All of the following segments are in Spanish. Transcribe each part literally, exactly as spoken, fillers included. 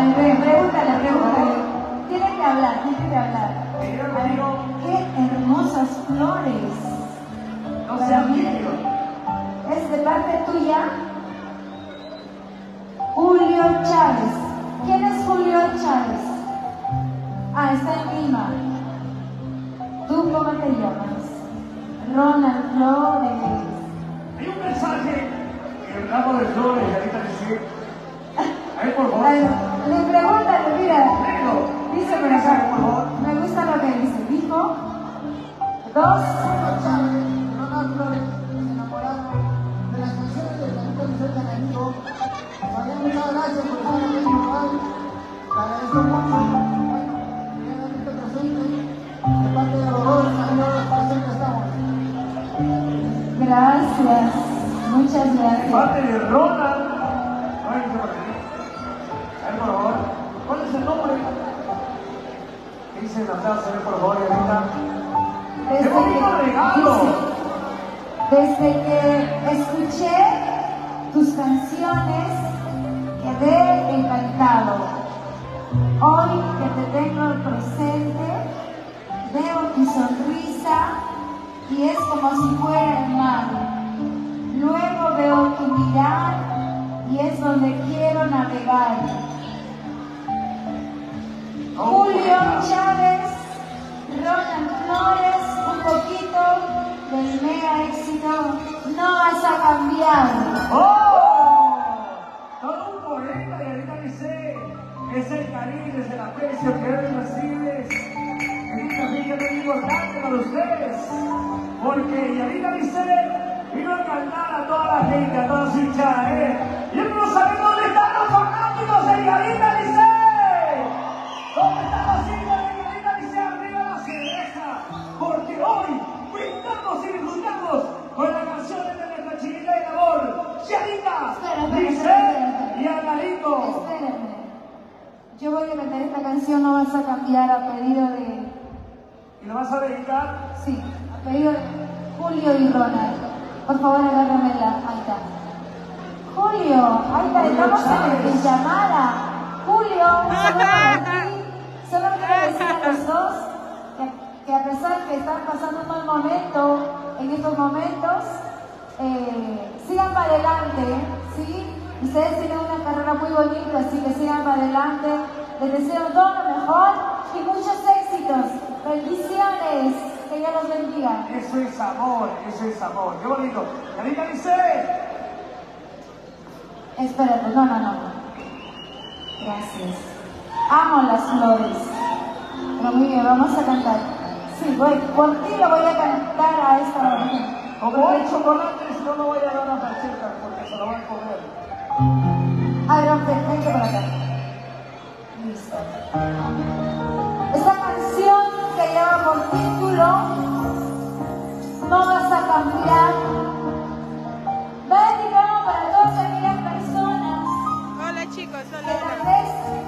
ver, ven, pregúntale, pregúntale. Tiene que hablar, tiene que hablar. A ver, qué hermosas flores. No sean niños. ¿Es de parte tuya? Julio Chávez. ¿Quién es Julio Chávez? Ah, está en Lima. ¿Tú cómo te llamas? Ronald Flores. Hay un mensaje en el ramo de flores, ahorita dice. A ver, por favor. Ay, le pregúntale, mira. Léelo. Dice por acá, por favor. Me gusta lo que dice. Dijo dos. Ronald Flores, enamorado de las canciones de Carita Vicente Enemigo. Fabián, muchas gracias por estar aquí en mi lugar. Te agradezco mucho. Bueno, primeramente presente, de parte de los dos, amigos, presentes estamos. Gracias. Muchas De gracias. parte de Ronald. Váyanse por aquí. A ver, por favor. ¿Cuál es el nombre? ¿Qué dice la frase? A ver, por favor, ahorita. ¡Qué Desde bonito que, regalo! dice, desde que escuché tus canciones, quedé encantado. Hoy que te tengo presente, veo tu sonrisa y es como si fuera el mar. Luego veo tu mirar y es donde quiero navegar. Julio Chávez, Ronald Flores, un poquito del mega éxito, no vas a cambiar. ¡Oh! Todo un poeta y ahorita dice, es el cariño, es el aprecio que hoy recibes. Es un cariño muy importante para ustedes. Porque Yarita dice, vino a cantar a toda la gente, a toda su hinchada, ¿eh? Y él no sabe dónde están los fanáticos de Yarita dice. ¿Dónde están los hijos de Yarita dice? Arriba la cerveza. Porque hoy brindamos y disfrutamos con las canciones de nuestra chiquita de amor. Yarita Espera, espera, dice espera, espera. y Analito. Espérenme. Yo voy a cantar esta canción, no vas a cambiar a pedido de... ¿Y lo vas a dedicar? Sí, a pedido de Julio y Ronald. Por favor, agárramela. Ahí está. Julio, ahí está, estamos en, en llamada. Julio, solo para ti. Solo quiero decir a los dos que, que a pesar que están pasando un mal momento en estos momentos, eh, sigan para adelante, ¿sí? Ustedes tienen una carrera muy bonita, así que sigan para adelante. Les deseo todo lo mejor y muchos éxitos. Bendiciones. Que Dios los bendiga. Eso es amor, eso es amor. Qué bonito. Yarita dice. Espérate, no, no, no. Gracias. Amo las flores. Pero muy bien, vamos a cantar. Sí, voy, por ti lo voy a cantar a esta hora. Como hay chocolates, no lo voy a dar a Pacheca porque se lo van a comer. A ver, ven, vente por acá. Listo. Esta canción que lleva por título No vas a cambiar. Va dedicado para todas aquellas personas Hola chicos, que hola. tal vez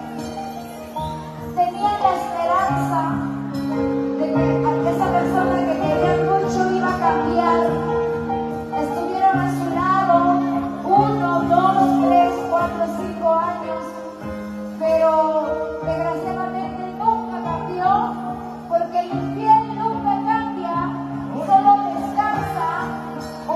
tenían la esperanza de que esa persona que querían mucho iba a cambiar. Estuvieron a su lado uno, dos, tres, cuatro, cinco años, pero desgraciadamente nunca cambió, porque el infiel nunca cambia, solo descansa o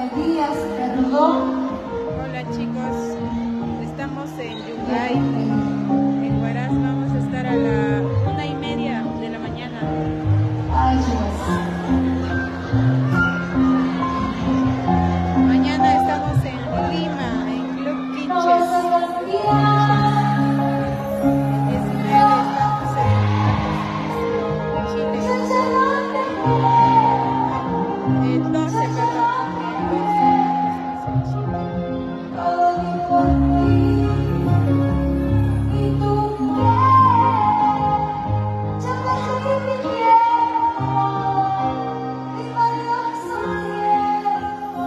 Díaz, perdón. Hola chicos, estamos en Yungay, en Huaraz. Vamos a estar a la una y media de la mañana. Ay, chicos. Mañana estamos en Lima, en Club No Quinches. vas a olvidar. El diecinueve estamos en Chile. El doce, perdón. El doce estamos en Chile. Todo mi por ti y tu piel. Ya pasó que te quiero y valioso tiempo.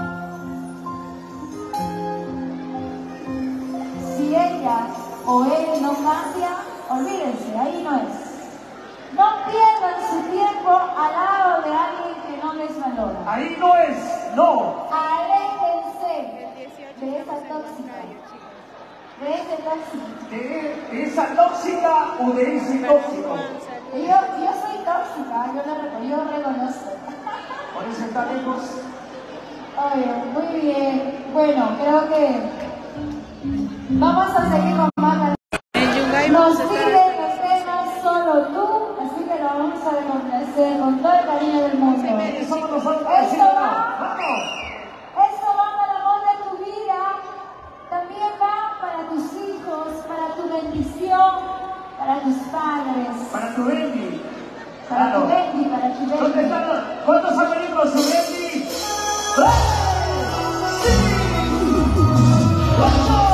Si ella o él no cambia, olvídense, ahí no es. No pierdan su tiempo al lado de alguien que no les valora. Ahí no es, no. Aléjense El dieciocho de esa estamos en tóxica, Huancayo, chicos. de ese tóxico. ¿De esa tóxica o de ese Para tóxico? Juan, Yo, saludos. yo soy tóxica, yo lo reco- yo reconozco. Por eso está lejos. Oye, muy bien. Bueno, creo que vamos a seguir con más. En Yungay Nos vamos a estar piden hasta el las tema solo tú, así que lo vamos a complacer con todo el cariño del mundo. Somos nosotros. Esto ¿Sí o no? va, ¡Vamos! esto va para el amor de tu vida, también va para tus hijos, para tu bendición, para tus padres, Para tu baby. para tu Claro. baby, para tu ¿Dónde baby. están los- ¿Cuántos han venido con su baby? ¡Sí! ¡Vamos!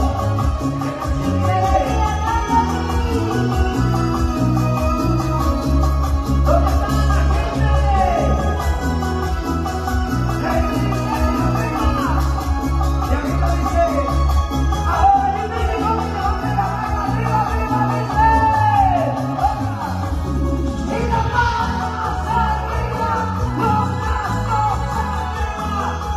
¿Dónde está la gente? Y arriba dice, ahora yo te digo, arriba, arriba, arriba, dice. Y las manos arriba, los brazos arriba.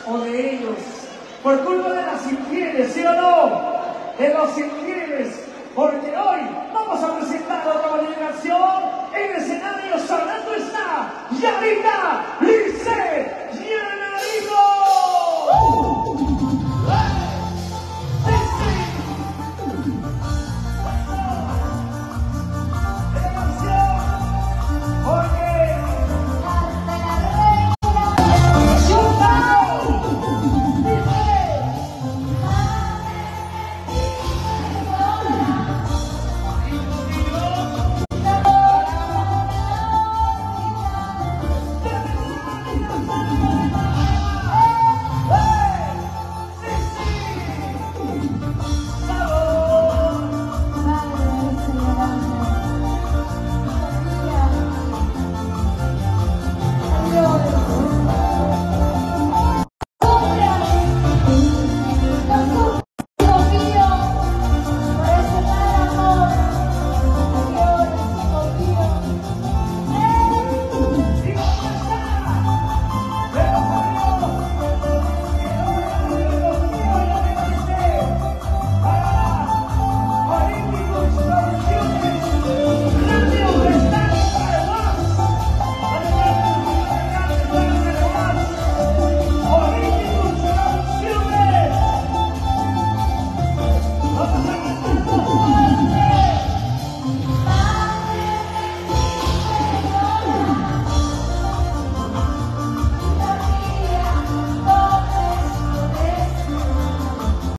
o de ellos. Por culpa de las infieles, ¿sí o no? De los infieles. Porque hoy vamos a presentar otra nueva generación. El escenario sonando está. ¡Yarita! ¡Listo!